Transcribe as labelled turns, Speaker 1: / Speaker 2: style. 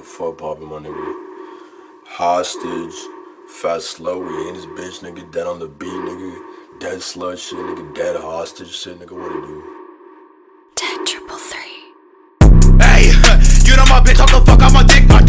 Speaker 1: fuck poppin', my nigga? Hostage, fast slow, we in this bitch, nigga. Dead on the beat, nigga. Dead slut shit, nigga. Dead hostage shit, nigga. What it do?
Speaker 2: Dead 333. Hey, you know my bitch, how the fuck on my dick? My